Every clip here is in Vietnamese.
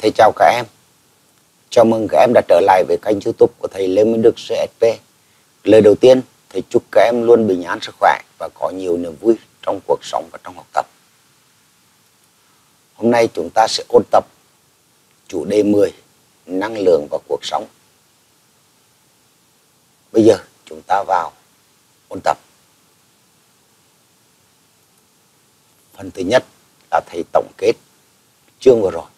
Thầy chào các em. Chào mừng các em đã trở lại với kênh YouTube của thầy Lê Minh Đức CSP. Lời đầu tiên, thầy chúc các em luôn bình an sức khỏe và có nhiều niềm vui trong cuộc sống và trong học tập. Hôm nay chúng ta sẽ ôn tập chủ đề 10, năng lượng và cuộc sống. Bây giờ chúng ta vào ôn tập. Phần thứ nhất là thầy tổng kết chương vừa rồi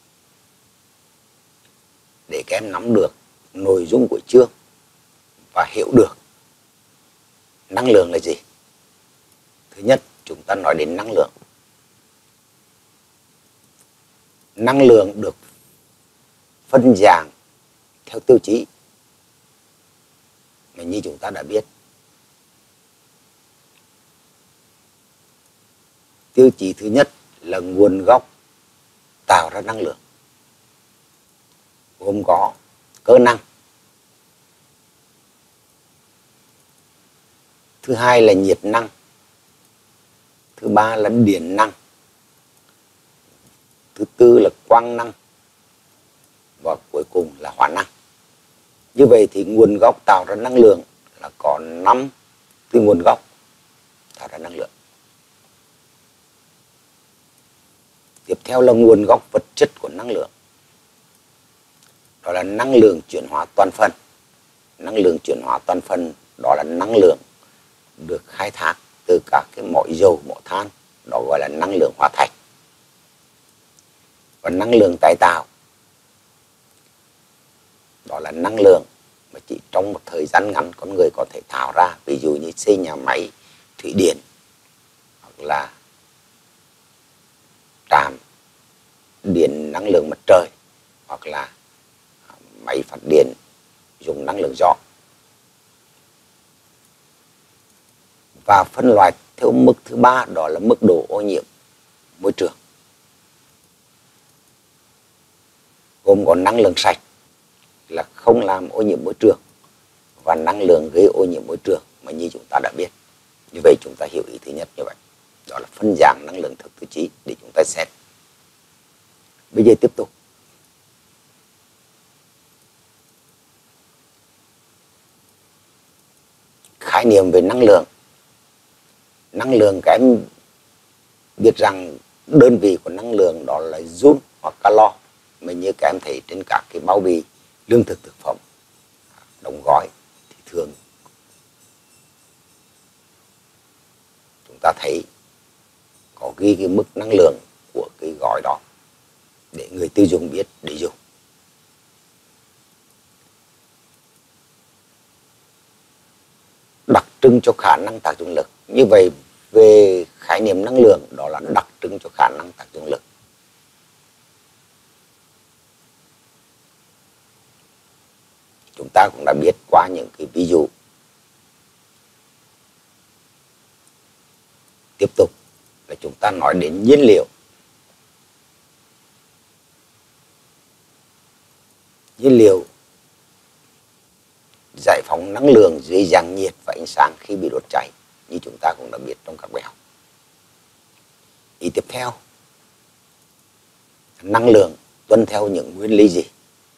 để các em nắm được nội dung của chương và hiểu được năng lượng là gì. Thứ nhất, chúng ta nói đến năng lượng. Năng lượng được phân dạng theo tiêu chí mà như chúng ta đã biết. Tiêu chí thứ nhất là nguồn gốc tạo ra năng lượng, gồm có cơ năng. Thứ hai là nhiệt năng. Thứ ba là điện năng. Thứ tư là quang năng. Và cuối cùng là hỏa năng. Như vậy thì nguồn gốc tạo ra năng lượng là có 5 cái nguồn gốc tạo ra năng lượng. Tiếp theo là nguồn gốc vật chất của năng lượng. Đó là năng lượng chuyển hóa toàn phần. Năng lượng chuyển hóa toàn phần đó là năng lượng được khai thác từ các cái mỏ dầu, mỏ than, đó gọi là năng lượng hóa thạch. Và năng lượng tái tạo đó là năng lượng mà chỉ trong một thời gian ngắn con người có thể tạo ra, ví dụ như xây nhà máy thủy điện hoặc là trạm điện năng lượng mặt trời hoặc là máy phát điện dùng năng lượng gió. Và phân loại theo mức thứ ba đó là mức độ ô nhiễm môi trường, gồm có năng lượng sạch là không làm ô nhiễm môi trường và năng lượng gây ô nhiễm môi trường mà như chúng ta đã biết. Như vậy chúng ta hiểu ý thứ nhất như vậy, đó là phân dạng năng lượng theo tiêu chí để chúng ta xét. Bây giờ tiếp tục. Khái niệm về năng lượng. Năng lượng các em biết rằng đơn vị của năng lượng đó là joule hoặc calo, mà như các em thấy trên các cái bao bì lương thực thực phẩm đóng gói thì thường chúng ta thấy có ghi cái mức năng lượng của cái gói đó để người tiêu dùng biết để dùng. Đặc trưng cho khả năng tác dụng lực. Như vậy về khái niệm năng lượng đó là đặc trưng cho khả năng tác dụng lực. Chúng ta cũng đã biết qua những cái ví dụ. Tiếp tục là chúng ta nói đến nhiên liệu. Nhiên liệu giải phóng năng lượng dưới dạng nhiệt và ánh sáng khi bị đốt cháy, như chúng ta cũng đã biết trong các bài học. Ý tiếp theo, năng lượng tuân theo những nguyên lý gì?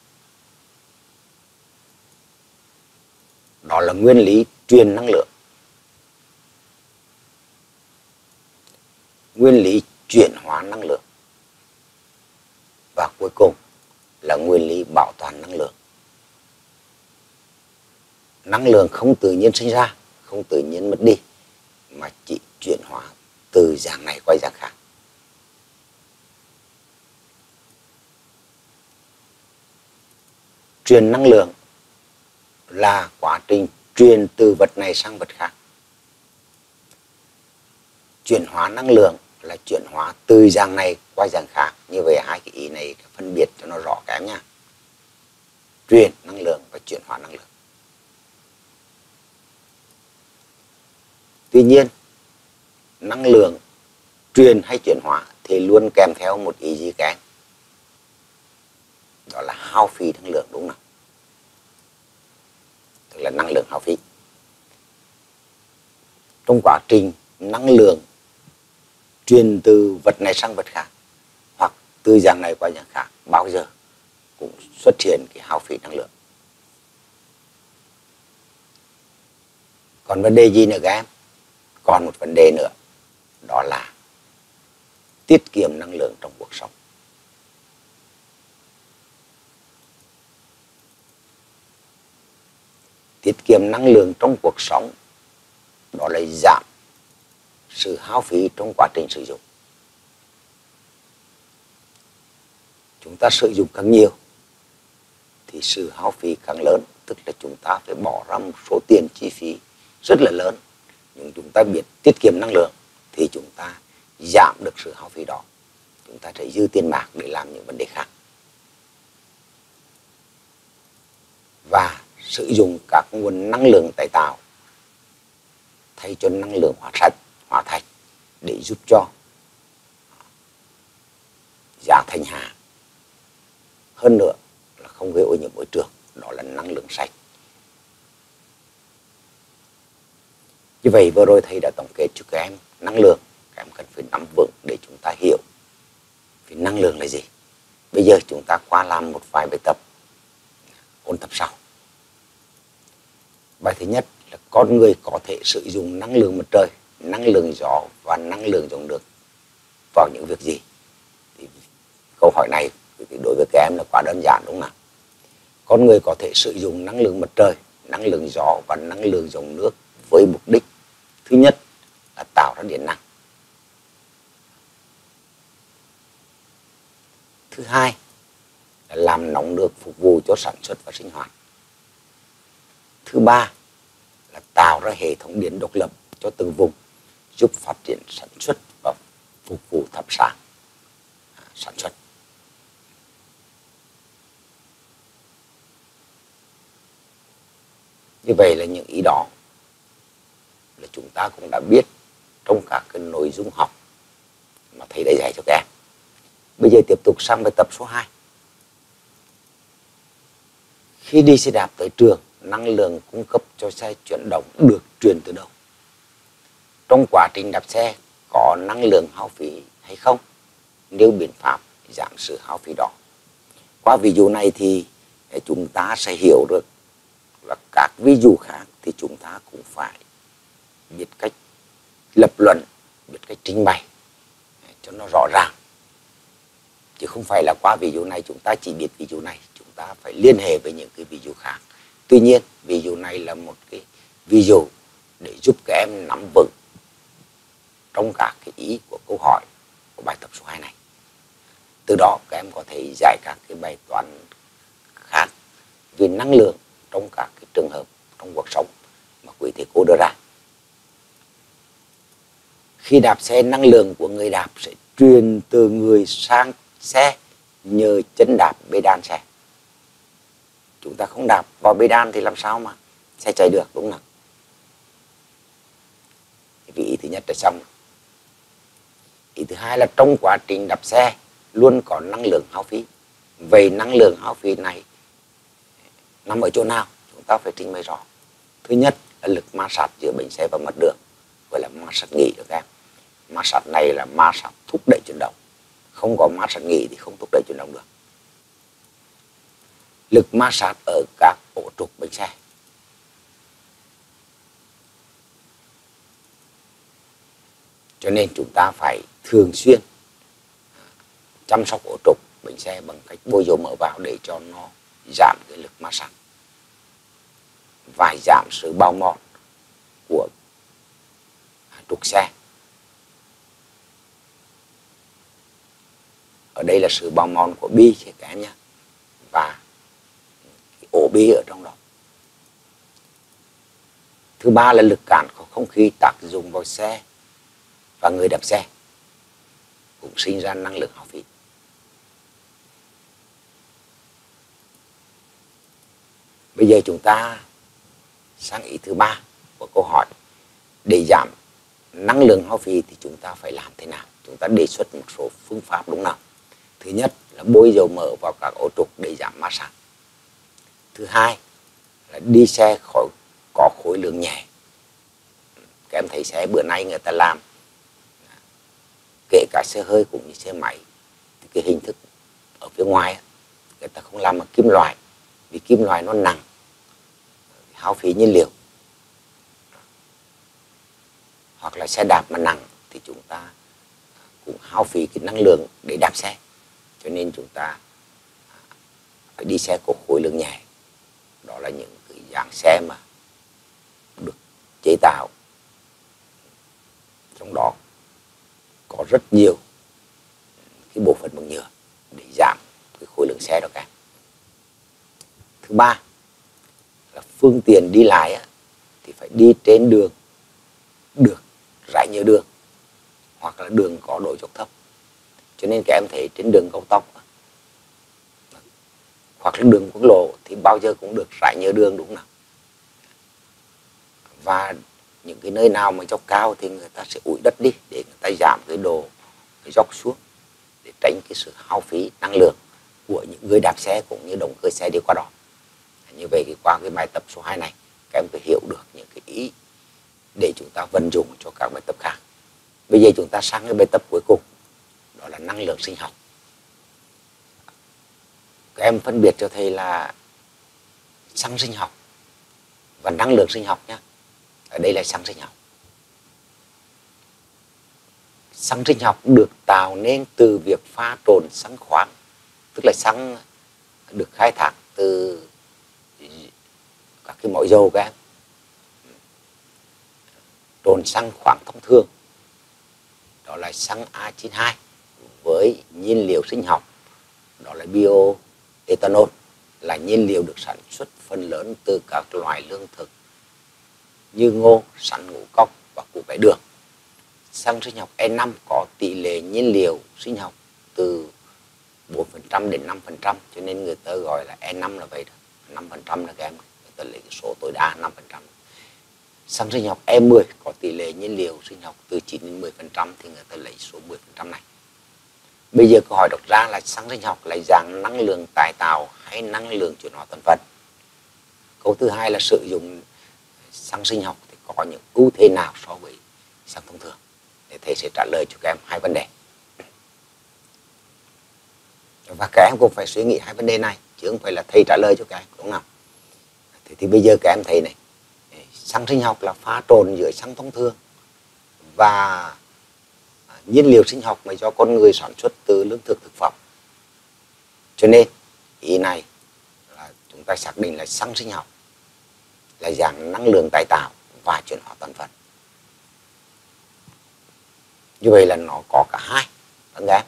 Đó là nguyên lý truyền năng lượng, nguyên lý chuyển hóa năng lượng và cuối cùng là nguyên lý bảo toàn năng lượng. Năng lượng không tự nhiên sinh ra, không tự nhiên mất đi, mà chỉ chuyển hóa từ dạng này qua dạng khác. Truyền năng lượng là quá trình truyền từ vật này sang vật khác. Chuyển hóa năng lượng là chuyển hóa từ dạng này qua dạng khác. Như vậy hai cái ý này phân biệt cho nó rõ các em nha. Truyền năng lượng và chuyển hóa năng lượng. Tuy nhiên, năng lượng truyền hay chuyển hóa thì luôn kèm theo một ý gì các em? Đó là hao phí năng lượng, đúng không? Tức là năng lượng hao phí. Trong quá trình năng lượng truyền từ vật này sang vật khác hoặc từ dạng này qua dạng khác bao giờ cũng xuất hiện cái hao phí năng lượng. Còn vấn đề gì nữa các em? Còn một vấn đề nữa, đó là tiết kiệm năng lượng trong cuộc sống. Tiết kiệm năng lượng trong cuộc sống đó là giảm sự hao phí trong quá trình sử dụng. Chúng ta sử dụng càng nhiều thì sự hao phí càng lớn, tức là chúng ta phải bỏ ra một số tiền chi phí rất là lớn. Nhưng chúng ta biết tiết kiệm năng lượng thì chúng ta giảm được sự hao phí đó. Chúng ta sẽ dư tiền bạc để làm những vấn đề khác. Và sử dụng các nguồn năng lượng tái tạo thay cho năng lượng hóa thạch để giúp cho giảm thành hạ. Hơn nữa là không gây ô nhiễm môi trường, đó là năng lượng sạch. Như vậy vừa rồi thầy đã tổng kết cho các em năng lượng, các em cần phải nắm vững để chúng ta hiểu vì năng lượng là gì. Bây giờ chúng ta qua làm một vài bài tập ôn tập sau. Bài thứ nhất là con người có thể sử dụng năng lượng mặt trời, năng lượng gió và năng lượng dòng nước vào những việc gì? Thì câu hỏi này thì đối với các em là quá đơn giản đúng không nào? Con người có thể sử dụng năng lượng mặt trời, năng lượng gió và năng lượng dòng nước với mục đích thứ nhất là tạo ra điện năng. Thứ hai là làm nóng nước phục vụ cho sản xuất và sinh hoạt. Thứ ba là tạo ra hệ thống điện độc lập cho từng vùng, giúp phát triển sản xuất và phục vụ thắp sáng sản xuất. Như vậy là những ý đó là chúng ta cũng đã biết trong các cái nội dung học mà thầy đã dạy cho các em. Bây giờ tiếp tục sang bài tập số 2. Khi đi xe đạp tới trường, năng lượng cung cấp cho xe chuyển động được truyền từ đâu? Trong quá trình đạp xe có năng lượng hao phí hay không? Nếu biện pháp giảm sự hao phí đó. Qua ví dụ này thì chúng ta sẽ hiểu được là các ví dụ khác thì chúng ta cũng phải biết cách lập luận, biết cách trình bày cho nó rõ ràng. Chứ không phải là qua ví dụ này chúng ta chỉ biết ví dụ này, chúng ta phải liên hệ với những cái ví dụ khác. Tuy nhiên, ví dụ này là một cái ví dụ để giúp các em nắm vững trong các cái ý của câu hỏi của bài tập số 2 này. Từ đó các em có thể giải các cái bài toán khác về năng lượng trong các cái trường hợp trong cuộc sống mà quý thầy cô đưa ra. Khi đạp xe, năng lượng của người đạp sẽ truyền từ người sang xe nhờ chân đạp bê đan xe. Chúng ta không đạp vào bê đan thì làm sao mà xe chạy được, đúng không? Vì ý thứ nhất là xong. Ý thứ hai là trong quá trình đạp xe luôn có năng lượng hao phí. Vậy năng lượng hao phí này nằm ở chỗ nào? Chúng ta phải trình bày rõ. Thứ nhất là lực ma sát giữa bánh xe và mặt đường, gọi là ma sát nghỉ được em. Ma sát này là ma sát thúc đẩy chuyển động. Không có ma sát nghỉ thì không thúc đẩy chuyển động được. Lực ma sát ở các ổ trục bánh xe. Cho nên chúng ta phải thường xuyên chăm sóc ổ trục bánh xe bằng cách bôi dầu mỡ vào để cho nó giảm cái lực ma sát và giảm sự bao mòn của trục xe. Ở đây là sự bao mòn của bi các em nhé, và cái ổ bi ở trong đó. Thứ ba là lực cản của không khí tác dụng vào xe và người đạp xe cũng sinh ra năng lượng hao phí. Bây giờ chúng ta sang ý thứ ba của câu hỏi. Để giảm năng lượng hao phí thì chúng ta phải làm thế nào? Chúng ta đề xuất một số phương pháp đúng không? Thứ nhất là bôi dầu mỡ vào các ổ trục để giảm ma sát. Thứ hai là đi xe có khối lượng nhẹ. Các em thấy xe bữa nay người ta làm kể cả xe hơi cũng như xe máy thì cái hình thức ở phía ngoài người ta không làm bằng kim loại, vì kim loại nó nặng, hao phí nhiên liệu. Hoặc là xe đạp mà nặng thì chúng ta cũng hao phí cái năng lượng để đạp xe, cho nên chúng ta phải đi xe có khối lượng nhẹ. Đó là những cái dạng xe mà được chế tạo, trong đó có rất nhiều cái bộ phận bằng nhựa để giảm cái khối lượng xe đó cả. Thứ ba là phương tiện đi lại thì phải đi trên đường được rải nhựa đường hoặc là đường có độ dốc thấp. Cho nên các em thấy trên đường cao tốc hoặc là đường quốc lộ thì bao giờ cũng được rải nhựa đường, đúng không? Và những cái nơi nào mà dốc cao thì người ta sẽ ủi đất đi để người ta giảm cái độ cái dốc xuống, để tránh cái sự hao phí năng lượng của những người đạp xe cũng như động cơ xe đi qua đó. Như vậy thì qua cái bài tập số 2 này các em phải hiểu được những cái ý để chúng ta vận dụng cho các bài tập khác. Bây giờ chúng ta sang cái bài tập cuối cùng, đó là năng lượng sinh học. Các em phân biệt cho thầy là xăng sinh học và năng lượng sinh học nhé. Ở đây là xăng sinh học. Xăng sinh học được tạo nên từ việc pha trộn xăng khoáng, tức là xăng được khai thác từ các cái mỏ dầu các em. Trộn xăng khoáng thông thường, đó là xăng A92 với nhiên liệu sinh học, đó là bioethanol, là nhiên liệu được sản xuất phần lớn từ các loại lương thực như ngô, sắn, ngũ cốc và củ cải đường. Xăng sinh học E5 có tỷ lệ nhiên liệu sinh học từ 4% đến 5%, cho nên người ta gọi là E5 là vậy đó. 5% là các em, người ta lấy cái số tối đa 5%. Xăng sinh học E10 có tỷ lệ nhiên liệu sinh học từ 9 đến 10%, thì người ta lấy số 10% này. Bây giờ câu hỏi đặt ra là xăng sinh học là dạng năng lượng tái tạo hay năng lượng chuyển hóa thành phần? Câu thứ hai là sử dụng xăng sinh học thì có những ưu thế nào so với xăng thông thường? Để thầy sẽ trả lời cho các em hai vấn đề. Và các em cũng phải suy nghĩ hai vấn đề này, chứ không phải là thầy trả lời cho các em, đúng không? Thì bây giờ các em thấy này, xăng sinh học là pha trộn giữa xăng thông thường và nhiên liệu sinh học mà do con người sản xuất từ lương thực thực phẩm. Cho nên ý này là chúng ta xác định là xăng sinh học là dạng năng lượng tái tạo và chuyển hóa thành phần. Như vậy là nó có cả hai, các em.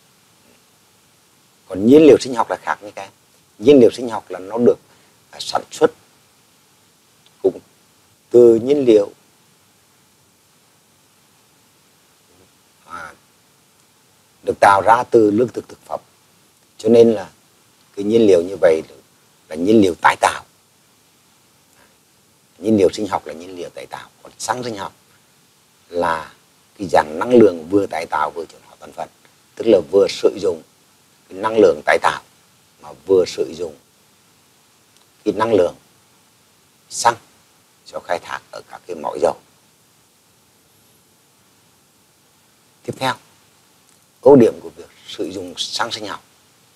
Còn nhiên liệu sinh học là khác như các em. Nhiên liệu sinh học là nó được sản xuất cũng từ nhiên liệu được tạo ra từ lương thực thực phẩm, cho nên là cái nhiên liệu như vậy là nhiên liệu tái tạo. Nhiên liệu sinh học là nhiên liệu tái tạo, còn xăng sinh học là cái dạng năng lượng vừa tái tạo vừa chuyển hóa thành phần, tức là vừa sử dụng cái năng lượng tái tạo mà vừa sử dụng cái năng lượng xăng cho khai thác ở các cái mỏ dầu. Tiếp theo, ưu điểm của việc sử dụng xăng sinh học.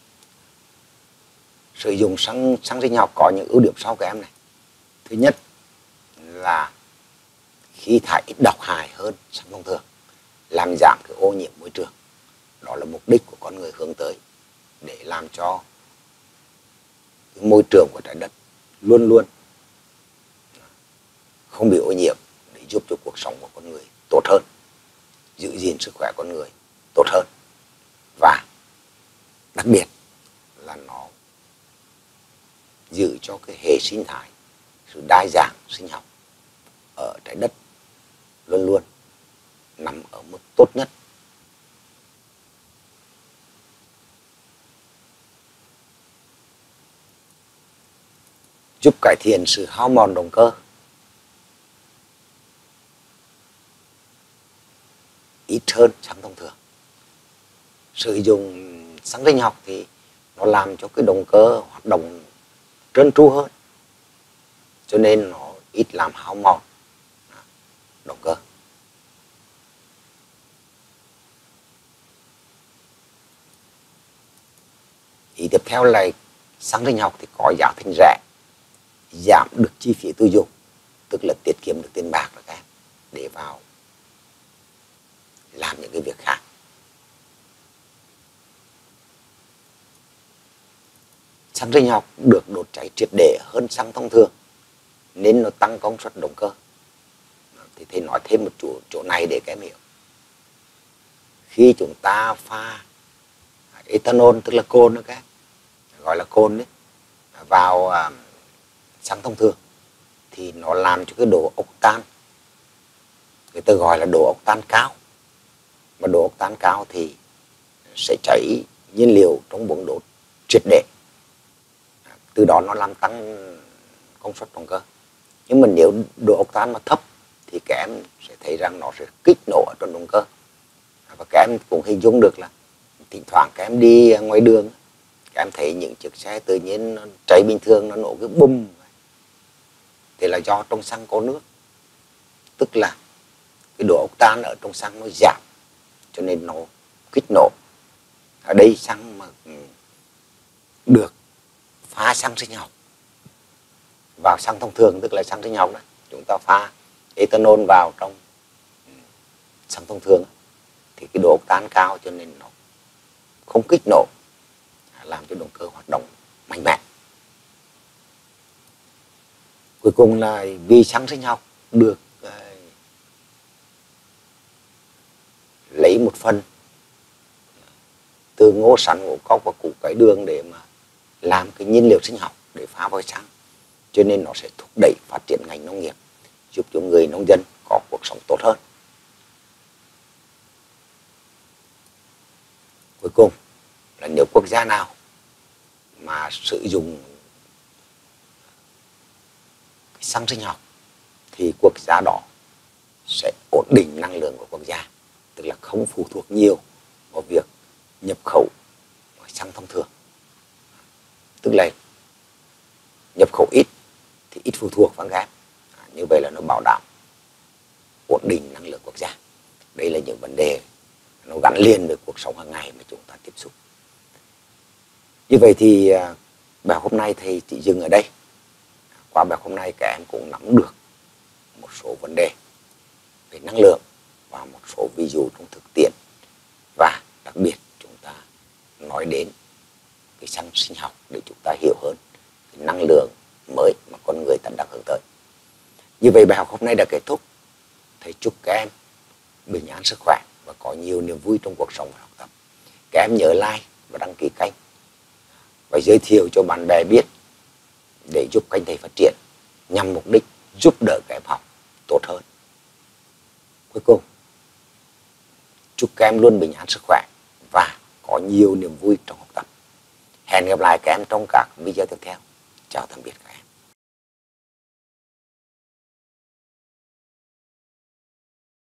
Sử dụng xăng sinh học có những ưu điểm sau các em này. Thứ nhất là khí thải ít độc hại hơn xăng thông thường, làm giảm cái ô nhiễm môi trường. Đó là mục đích của con người hướng tới, để làm cho cái môi trường của trái đất luôn luôn không bị ô nhiễm, để giúp cho cuộc sống của con người tốt hơn, giữ gìn sức khỏe con người tốt hơn. Và đặc biệt là nó giữ cho cái hệ sinh thái, sự đa dạng sinh học ở trái đất luôn luôn nằm ở mức tốt nhất. Giúp cải thiện sự hao mòn động cơ. Ít hơn xăng thông thường. Sử dụng xăng sinh học thì nó làm cho cái động cơ hoạt động trơn tru hơn, cho nên nó ít làm hao mòn động cơ. Ý tiếp theo là xăng sinh học thì có giá thành rẻ, giảm được chi phí tiêu dùng, tức là tiết kiệm được tiền bạc rồi các em, để vào làm những cái việc khác. Xăng sinh học được đốt cháy triệt để hơn xăng thông thường nên nó tăng công suất động cơ. Thì thầy nói thêm một chỗ này để các em hiểu. Khi chúng ta pha ethanol, tức là cồn đó các em, gọi là cồn đấy, vào xăng thông thường thì nó làm cho cái độ octan, người ta gọi là độ octan cao. Mà độ octan cao thì sẽ cháy nhiên liệu trong buồng đốt triệt để. Từ đó nó làm tăng công suất động cơ. Nhưng mà nếu độ octan mà thấp thì các em sẽ thấy rằng nó sẽ kích nổ ở trong động cơ. Và các em cũng hình dung được là thỉnh thoảng các em đi ngoài đường, các em thấy những chiếc xe tự nhiên nó cháy bình thường, nó nổ cái bùm, thì là do trong xăng có nước, tức là cái độ octan ở trong xăng nó giảm, cho nên nó kích nổ. Ở đây xăng mà được pha xăng sinh học vào xăng thông thường, tức là xăng sinh học đó, chúng ta pha ethanol vào trong xăng thông thường thì cái độ octan cao, cho nên nó không kích nổ, làm cho động cơ hoạt động mạnh mẽ. Cuối cùng là vì xăng sinh học được lấy một phần từ ngô sắn, ngũ cốc và củ cải đường để mà làm cái nhiên liệu sinh học để pha vào xăng, cho nên nó sẽ thúc đẩy phát triển ngành nông nghiệp, giúp cho người nông dân có cuộc sống tốt hơn. Cuối cùng là nếu quốc gia nào mà sử dụng xăng sinh học thì quốc gia đó sẽ ổn định năng lượng của quốc gia, tức là không phụ thuộc nhiều vào việc nhập khẩu xăng thông thường. Tức là nhập khẩu ít thì ít phụ thuộc vào gas. Như vậy là nó bảo đảm ổn định năng lượng quốc gia. Đây là những vấn đề nó gắn liền với cuộc sống hàng ngày mà chúng ta tiếp xúc. Như vậy thì bài học hôm nay thầy chỉ dừng ở đây. Qua bài học hôm nay các em cũng nắm được một số vấn đề về năng lượng và một số ví dụ trong thực tiễn, và đặc biệt chúng ta nói đến cái xăng sinh học để chúng ta hiểu hơn cái năng lượng mới mà con người ta đang hướng tới. Như vậy bài học hôm nay đã kết thúc. Thầy chúc các em bình an sức khỏe và có nhiều niềm vui trong cuộc sống và học tập. Các em nhớ like và đăng ký kênh và giới thiệu cho bạn bè biết để giúp kênh thầy phát triển, nhằm mục đích giúp đỡ các em học tốt hơn. Cuối cùng, chúc các em luôn bình an sức khỏe và có nhiều niềm vui trong học tập. Hẹn gặp lại các em trong các video tiếp theo. Chào tạm biệt các em.